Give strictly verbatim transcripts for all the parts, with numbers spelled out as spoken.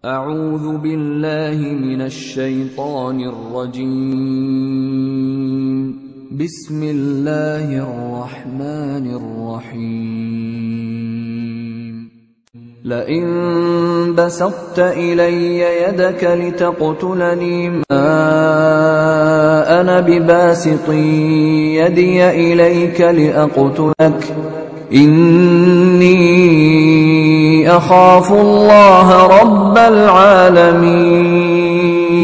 أعوذ بالله من الشيطان الرجيم. بسم الله الرحمن الرحيم. لئن بسطت إلي يدك لتقتلني ما أنا بباسط يدي إليك لأقتلك إني أخاف الله رب العالمين.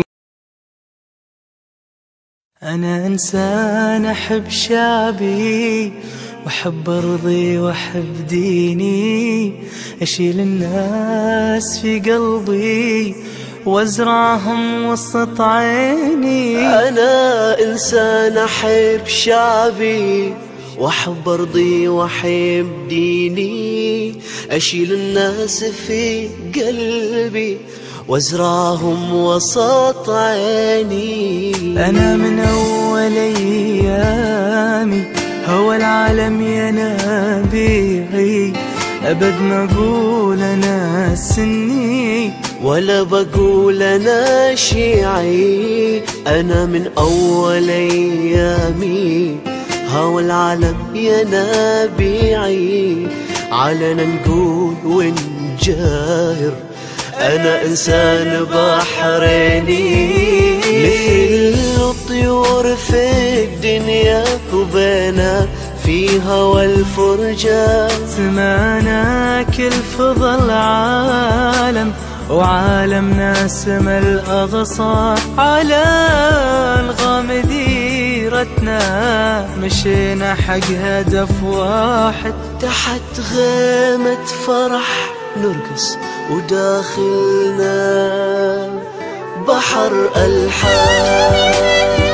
أنا إنسان أحب شعبي وأحب أرضي وأحب ديني، أشيل الناس في قلبي وأزرعهم وسط عيني. أنا إنسان أحب شعبي وأحب أرضي وأحب ديني، أشيل الناس في قلبي وأزرعهم وسط عيني. أنا من أول أيامي هو العالم ينابيعي، أبد ما أقول أنا سني ولا بقول أنا شيعي. أنا من أول أيامي هو العالم ينابيعي، علنا نقول ونجاهر أنا إنسان بحريني. مثل الطيور في الدنيا وبينا في هوى الفرجة، سمانا كل فضى العالم وعالمنا سما الأغصان. على أنغام ديرتنا مشينا حق هدف واحد، تحت غيمة فرح نرقص وداخلنا بحر ألحان.